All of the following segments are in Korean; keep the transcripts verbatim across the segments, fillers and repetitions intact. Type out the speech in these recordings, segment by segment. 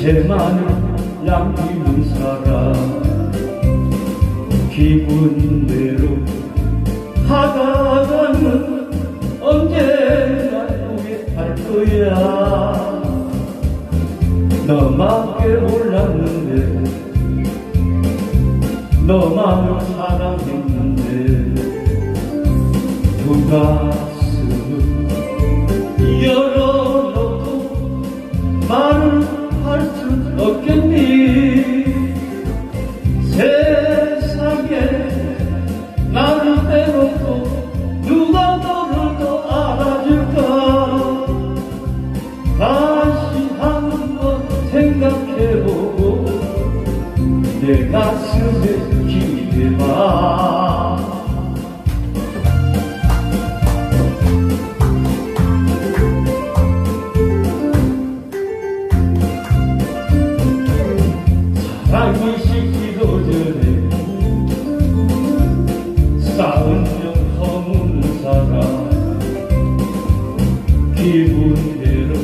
이제만을 남기는 사람 기분대로 하다가는 언제나 후회할 거야. 너밖에 몰랐는데 너만을 사랑했는데 두 가슴을 열어놓고 말을 할 수 없겠니. 세상에 나를 빼놓고 누가 너를 더 알아줄까. 다시 한번 생각해보고 내 가슴에 기대봐. 사랑이 식기도 전에 싸운 적 허무는 사람 기분대로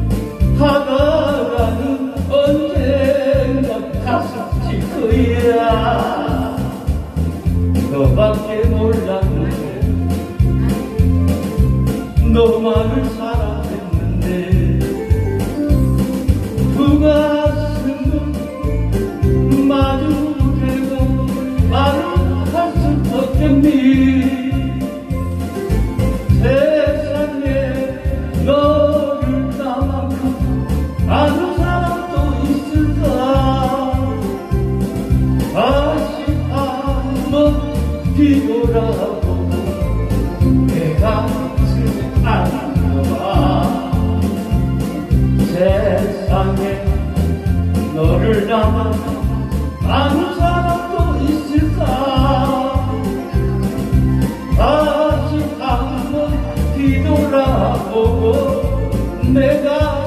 하다가는 언젠가 가슴 칠 거야. 너밖에 몰랐는데 너만을 사랑했는데 두 가슴은 마주대고 말을 할 수 없겠니. 세상에 너를 나만큼 아는 사람도 있을까. 다시 한번 뒤돌아보고 내 가슴에 안겨봐. 세상에 너를 나만 아는 사람도 있을까. 다시 한번 뒤돌아보고 내가